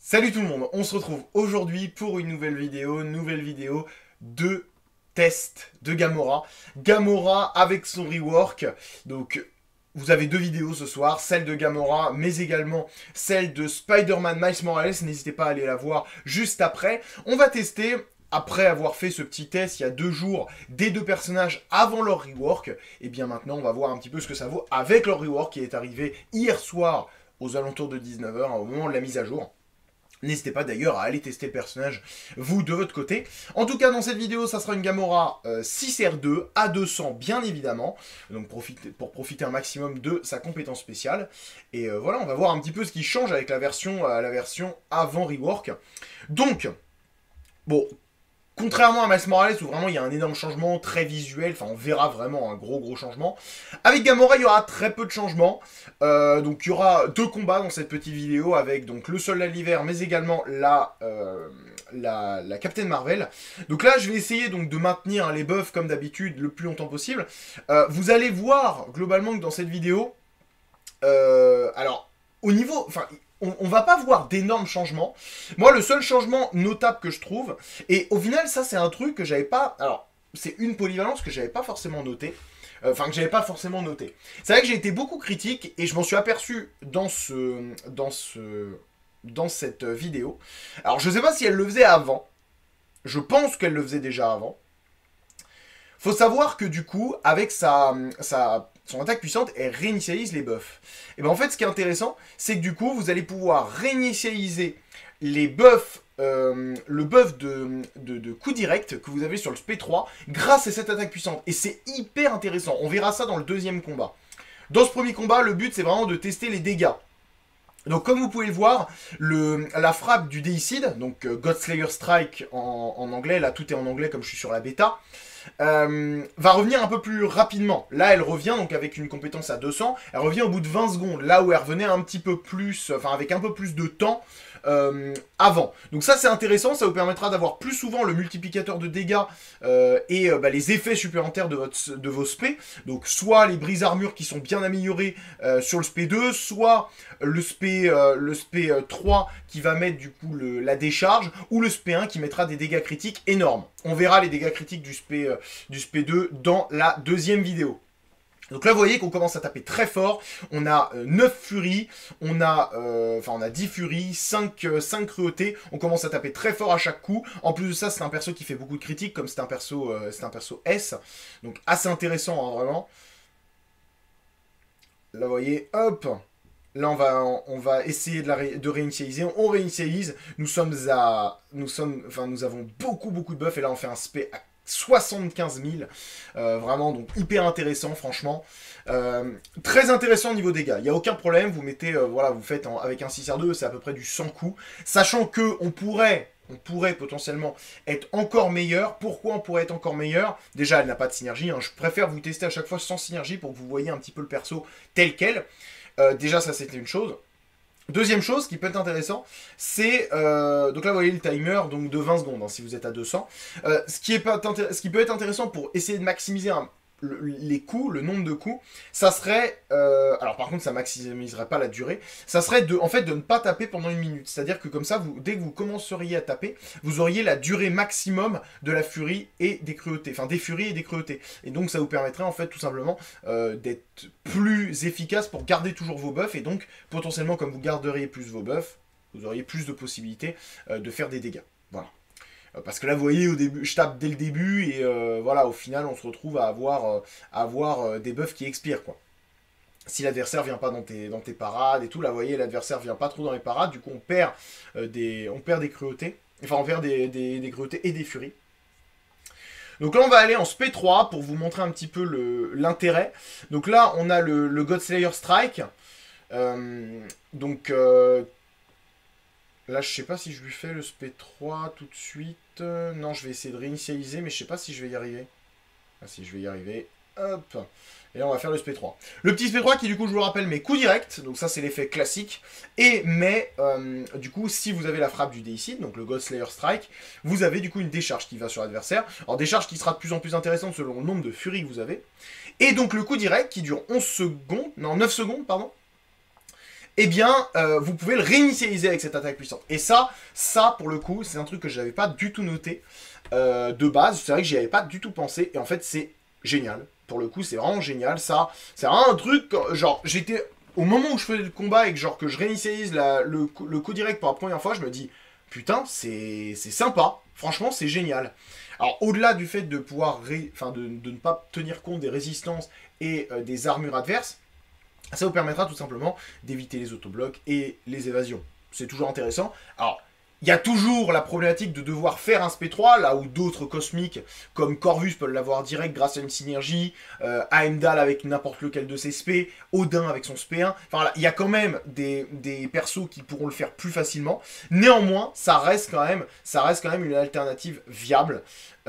Salut tout le monde, on se retrouve aujourd'hui pour une nouvelle vidéo de test de Gamora. Gamora avec son rework, donc vous avez deux vidéos ce soir, celle de Gamora, mais également celle de Spider-Man Miles Morales, n'hésitez pas à aller la voir juste après. On va tester, après avoir fait ce petit test il y a 2 jours, des deux personnages avant leur rework, et bien maintenant on va voir un petit peu ce que ça vaut avec leur rework qui est arrivé hier soir aux alentours de 19h, au moment de la mise à jour. N'hésitez pas d'ailleurs à aller tester le personnage, vous, de votre côté. En tout cas, dans cette vidéo, ça sera une Gamora 6R2 à 200, bien évidemment. Donc pour profiter un maximum de sa compétence spéciale. Et voilà, on va voir un petit peu ce qui change avec la version avant rework. Donc, bon, contrairement à Miles Morales, où vraiment il y a un énorme changement très visuel, enfin on verra vraiment un gros changement, avec Gamora il y aura très peu de changements, donc il y aura 2 combats dans cette petite vidéo, avec donc le soldat de l'hiver, mais également la Captain Marvel. Donc là je vais essayer donc de maintenir les buffs comme d'habitude le plus longtemps possible. Vous allez voir globalement que dans cette vidéo, alors au niveau, enfin on va pas voir d'énormes changements. Moi, le seul changement notable que je trouve, et au final, ça, c'est un truc que j'avais pas... Alors, c'est une polyvalence que j'avais pas forcément noté. Enfin, que j'avais pas forcément noté. C'est vrai que j'ai été beaucoup critique, et je m'en suis aperçu dans cette vidéo. Alors, je sais pas si elle le faisait avant. Je pense qu'elle le faisait déjà avant. Faut savoir que du coup, avec son attaque puissante, elle réinitialise les buffs. Et bien en fait, ce qui est intéressant, c'est que du coup, vous allez pouvoir réinitialiser les buffs, le buff de coup direct que vous avez sur le SP3 grâce à cette attaque puissante. Et c'est hyper intéressant. On verra ça dans le deuxième combat. Dans ce premier combat, le but, c'est vraiment de tester les dégâts. Donc comme vous pouvez le voir, la frappe du Deicide, donc Godslayer Strike en anglais, là tout est en anglais comme je suis sur la bêta, va revenir un peu plus rapidement. Là elle revient donc avec une compétence à 200, elle revient au bout de 20 secondes, là où elle revenait un petit peu plus, enfin avec un peu plus de temps avant. Donc ça c'est intéressant, ça vous permettra d'avoir plus souvent le multiplicateur de dégâts et les effets supplémentaires de vos spé. Donc soit les brises armures qui sont bien améliorées sur le spé 2, soit le spé 3 qui va mettre du coup la décharge, ou le spé 1 qui mettra des dégâts critiques énormes. On verra les dégâts critiques du spé 2 dans la deuxième vidéo. Donc là, vous voyez qu'on commence à taper très fort. On a 9 furies, on a 10 furies, 5 cruautés. On commence à taper très fort à chaque coup. En plus de ça, c'est un perso qui fait beaucoup de critiques, comme c'est un perso S. Donc assez intéressant, hein, vraiment. Là, vous voyez, hop. Là, on va essayer de réinitialiser. On réinitialise. Nous avons beaucoup de buffs. Et là, on fait un spé à 75 000. Vraiment, donc hyper intéressant, franchement. Très intéressant au niveau dégâts. Il n'y a aucun problème. Vous mettez, vous faites avec un 6R2, c'est à peu près du 100 coups. Sachant que on pourrait potentiellement être encore meilleur. Pourquoi on pourrait être encore meilleur? Déjà, elle n'a pas de synergie. Hein. Je préfère vous tester à chaque fois sans synergie pour que vous voyez un petit peu le perso tel quel. Déjà, ça, c'était une chose. Deuxième chose qui peut être intéressant, c'est... donc là, vous voyez le timer donc de 20 secondes, hein, si vous êtes à 200. Ce qui peut être intéressant pour essayer de maximiser les coups, le nombre de coups, ça serait... alors par contre, ça maximiserait pas la durée. Ça serait de ne pas taper pendant 1 minute. C'est-à-dire que comme ça, dès que vous commenceriez à taper, vous auriez la durée maximum de la furie et des cruautés. Enfin, des furies et des cruautés. Et donc, ça vous permettrait, en fait, tout simplement, d'être plus efficace pour garder toujours vos buffs. Et donc, potentiellement, comme vous garderiez plus vos buffs, vous auriez plus de possibilités de faire des dégâts. Voilà. Parce que là, vous voyez, au début, je tape dès le début, et voilà, au final, on se retrouve à avoir des buffs qui expirent, quoi. Si l'adversaire vient pas dans tes parades et tout, là, vous voyez, l'adversaire vient pas trop dans les parades, du coup, on perd des cruautés. Enfin, on perd des cruautés et des furies. Donc là, on va aller en spé 3 pour vous montrer un petit peu l'intérêt. Donc là, on a le Godslayer Strike. Là, je sais pas si je lui fais le spé 3 tout de suite. Non, je vais essayer de réinitialiser, mais je sais pas si je vais y arriver. Ah si, je vais y arriver. Hop. Et là, on va faire le spé 3. Le petit spé 3 qui, du coup, je vous le rappelle, met coup direct. Donc ça, c'est l'effet classique. Mais, du coup, si vous avez la frappe du Deicide, donc le Godslayer Strike, vous avez, du coup, une décharge qui va sur l'adversaire. Alors, décharge qui sera de plus en plus intéressante selon le nombre de furies que vous avez. Et donc, le coup direct qui dure 11 secondes. Non, 9 secondes, pardon. eh bien, vous pouvez le réinitialiser avec cette attaque puissante. Et ça, pour le coup, c'est un truc que je n'avais pas du tout noté de base. C'est vrai que j'y avais pas du tout pensé. Et en fait, c'est génial. Pour le coup, c'est vraiment génial. Ça, c'est vraiment un truc, genre, j'étais... Au moment où je faisais le combat et que je réinitialise le coup direct pour la première fois, je me dis, putain, c'est sympa. Franchement, c'est génial. Alors, au-delà du fait de pouvoir, de ne pas tenir compte des résistances et des armures adverses, ça vous permettra tout simplement d'éviter les autoblocs et les évasions. C'est toujours intéressant. Alors, il y a toujours la problématique de devoir faire un SP3, là où d'autres cosmiques, comme Corvus, peuvent l'avoir direct grâce à une synergie, Heimdall avec n'importe lequel de ses SP, Odin avec son SP1. Enfin, là, il y a quand même des persos qui pourront le faire plus facilement. Néanmoins, ça reste quand même une alternative viable.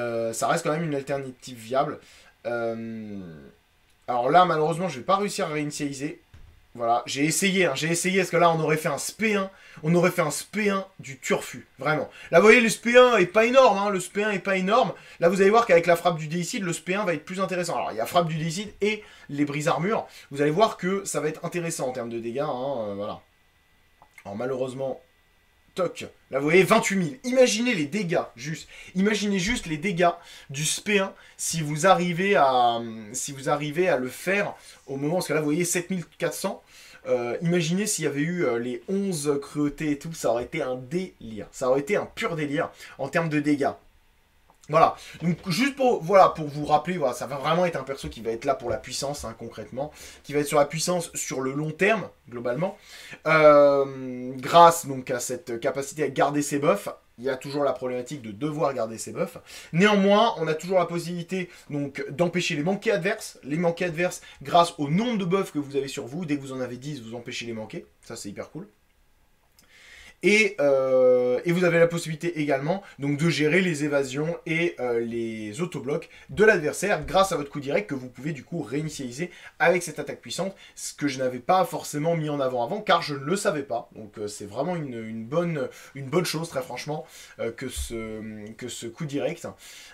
Alors là, malheureusement, je vais pas réussir à réinitialiser. Voilà, j'ai essayé, parce que là, on aurait fait un SP1. On aurait fait un SP1 du turfu, vraiment. Là, vous voyez, le SP1 est pas énorme, hein, le SP1 est pas énorme. Là, vous allez voir qu'avec la frappe du déicide, le SP1 va être plus intéressant. Alors, il y a frappe du déicide et les brise-armures. Vous allez voir que ça va être intéressant en termes de dégâts, hein, voilà. Alors, malheureusement... Toc. Là, vous voyez, 28 000. Imaginez les dégâts, juste. Imaginez juste les dégâts du SP1 si vous arrivez à le faire au moment... Parce que là, vous voyez, 7400. Imaginez s'il y avait eu les 11 cruautés et tout, ça aurait été un délire. Ça aurait été un pur délire en termes de dégâts. Voilà, donc juste pour vous rappeler, voilà, ça va vraiment être un perso qui va être là pour la puissance, hein, concrètement, qui va être sur la puissance sur le long terme, globalement, grâce donc à cette capacité à garder ses buffs. Il y a toujours la problématique de devoir garder ses buffs. Néanmoins, on a toujours la possibilité donc d'empêcher les manqués adverses. Les manqués adverses, grâce au nombre de buffs que vous avez sur vous, dès que vous en avez 10, vous empêchez les manqués. Ça, c'est hyper cool. Et vous avez la possibilité également donc de gérer les évasions et les autoblocs de l'adversaire grâce à votre coup direct que vous pouvez du coup réinitialiser avec cette attaque puissante, ce que je n'avais pas forcément mis en avant car je ne le savais pas. Donc c'est vraiment une bonne chose très franchement que ce coup direct.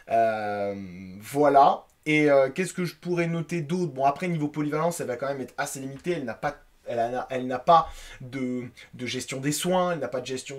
Voilà. Et qu'est-ce que je pourrais noter d'autre? Bon, après niveau polyvalence, elle va quand même être assez limitée, elle n'a pas de gestion des soins, elle n'a pas de gestion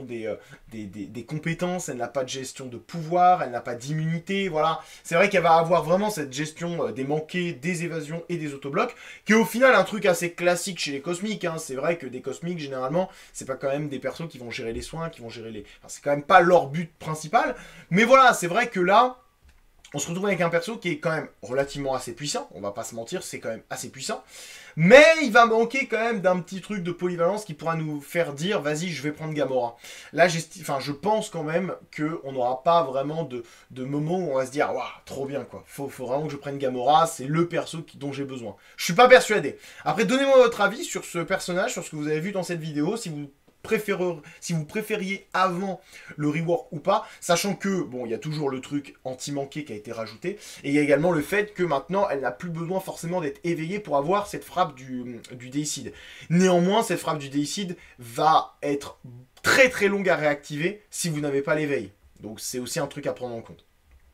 des compétences, elle n'a pas de gestion de pouvoir, elle n'a pas d'immunité, voilà. C'est vrai qu'elle va avoir vraiment cette gestion des manqués, des évasions et des autoblocs, qui est au final un truc assez classique chez les cosmiques, hein. C'est vrai que des cosmiques, généralement, c'est pas quand même des persos qui vont gérer les soins, qui vont gérer les... Enfin, c'est quand même pas leur but principal, mais voilà, c'est vrai que là... On se retrouve avec un perso qui est quand même relativement assez puissant, on va pas se mentir, c'est quand même assez puissant. Mais il va manquer quand même d'un petit truc de polyvalence qui pourra nous faire dire, vas-y, je vais prendre Gamora. Là, je pense quand même qu'on n'aura pas vraiment de moment où on va se dire, waouh, trop bien quoi. Faut vraiment que je prenne Gamora, c'est le perso dont j'ai besoin. Je suis pas persuadé. Après, donnez-moi votre avis sur ce personnage, sur ce que vous avez vu dans cette vidéo, si vous préfériez avant le rework ou pas, sachant que, bon, il y a toujours le truc anti-manqué qui a été rajouté, et il y a également le fait que maintenant, elle n'a plus besoin forcément d'être éveillée pour avoir cette frappe du déicide. Néanmoins, cette frappe du déicide va être très très longue à réactiver si vous n'avez pas l'éveil. Donc c'est aussi un truc à prendre en compte.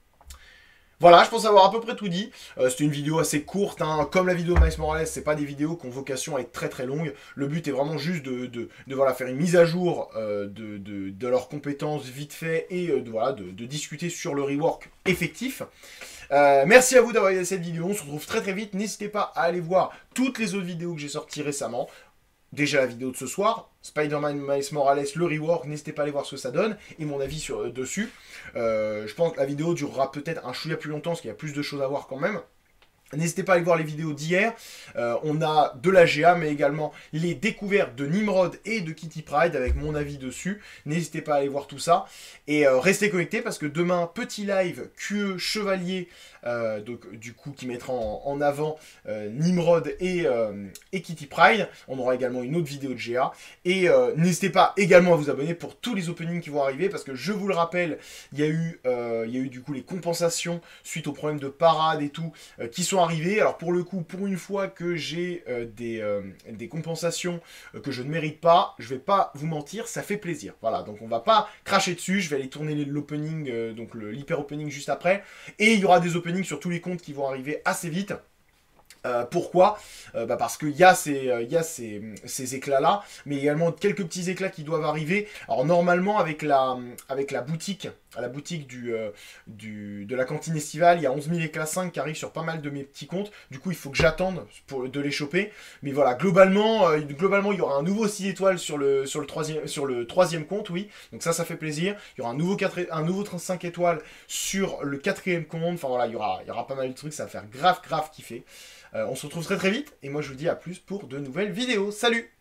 Voilà, je pense avoir à peu près tout dit. C'était une vidéo assez courte, hein. Comme la vidéo de Miles Morales, c'est pas des vidéos qui ont vocation à être très très longues. Le but est vraiment juste de voilà, faire une mise à jour de leurs compétences vite fait et de discuter sur le rework effectif. Merci à vous d'avoir regardé cette vidéo, on se retrouve très très vite. N'hésitez pas à aller voir toutes les autres vidéos que j'ai sorties récemment. Déjà la vidéo de ce soir, Spider-Man Miles Morales, le rework, n'hésitez pas à aller voir ce que ça donne, et mon avis dessus. Je pense que la vidéo durera peut-être un chouïa plus longtemps, parce qu'il y a plus de choses à voir quand même. N'hésitez pas à aller voir les vidéos d'hier. On a de la GA, mais également les découvertes de Nimrod et de Kitty Pryde avec mon avis dessus. N'hésitez pas à aller voir tout ça. Et restez connectés parce que demain, petit live QE Chevalier, donc du coup qui mettra en avant Nimrod et Kitty Pryde. On aura également une autre vidéo de GA. Et n'hésitez pas également à vous abonner pour tous les openings qui vont arriver parce que je vous le rappelle, il y a eu du coup les compensations suite aux problèmes de parade et tout qui sont arrivés. Alors pour le coup, pour une fois que j'ai des compensations que je ne mérite pas, je vais pas vous mentir, ça fait plaisir. Voilà, donc on va pas cracher dessus, je vais aller tourner l'opening, donc l'hyper opening juste après. Et il y aura des openings sur tous les comptes qui vont arriver assez vite. Pourquoi parce qu'il y a ces éclats-là, mais également quelques petits éclats qui doivent arriver. Alors normalement, avec la boutique, à la boutique de la cantine estivale, il y a 11 000 éclats 5 qui arrivent sur pas mal de mes petits comptes. Du coup, il faut que j'attende de les choper. Mais voilà, globalement, il y aura un nouveau 6 étoiles sur le troisième compte, oui. Donc ça fait plaisir. Il y aura un nouveau 35 étoiles sur le quatrième compte. Enfin voilà, il y aura pas mal de trucs, ça va faire grave kiffer. On se retrouve très vite, et moi je vous dis à plus pour de nouvelles vidéos. Salut!